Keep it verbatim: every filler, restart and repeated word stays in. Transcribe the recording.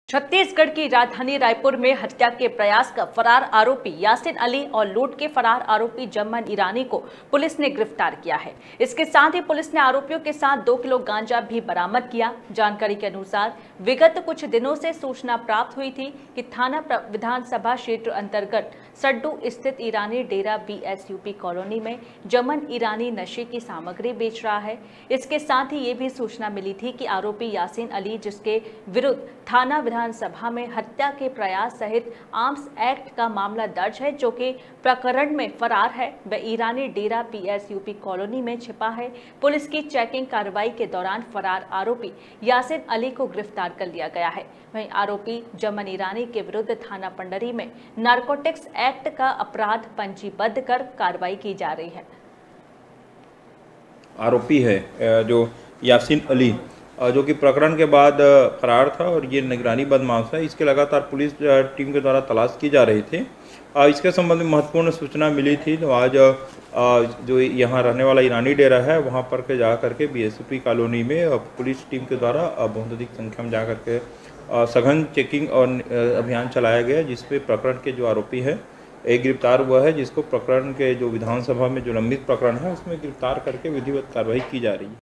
छत्तीसगढ़ की राजधानी रायपुर में हत्या के प्रयास का फरार आरोपी यासिन अली और लूट के फरार आरोपी जमन ईरानी को पुलिस ने गिरफ्तार किया है। इसके साथ ही पुलिस ने आरोपियों के साथ दो किलो गांजा भी बरामद किया। जानकारी के अनुसार विगत कुछ दिनों से सूचना प्राप्त हुई थी कि थाना विधानसभा क्षेत्र अंतर्गत सड्डू स्थित ईरानी डेरा बीएसयूपी कॉलोनी में जमन ईरानी नशे की सामग्री बेच रहा है। इसके साथ ही ये भी सूचना मिली थी कि आरोपी यासिन अली, जिसके विरुद्ध थाना विधानसभा में हत्या के प्रयास सहित आर्म्स एक्ट का मामला दर्ज है, जो कि प्रकरण में फरार है, वह ईरानी डेरा पीएसयूपी कॉलोनी में छिपा है। पुलिस की चेकिंग कार्रवाई के दौरान फरार आरोपी यासिन अली को गिरफ्तार कर लिया गया है। वहीं आरोपी जमन ईरानी के विरुद्ध थाना पंडरी में नारकोटिक्स एक्ट का अपराध पंजीबद्ध कर कार्रवाई की जा रही है। आरोपी है जो यासिन अली, जो कि प्रकरण के बाद फरार था और ये निगरानी बदमाश है। इसके लगातार पुलिस टीम के द्वारा तलाश की जा रही थी। इसके संबंध में महत्वपूर्ण सूचना मिली थी, तो आज जो यहाँ रहने वाला ईरानी डेरा है वहाँ पर के जा करके बीएसयूपी कॉलोनी में पुलिस टीम के द्वारा बहुत अधिक संख्या में जा करके सघन चेकिंग और अभियान चलाया गया, जिसपे प्रकरण के जो आरोपी है एक गिरफ्तार हुआ है, जिसको प्रकरण के जो विधानसभा में जो लंबित प्रकरण है उसमें गिरफ्तार करके विधिवत कार्रवाई की जा रही है।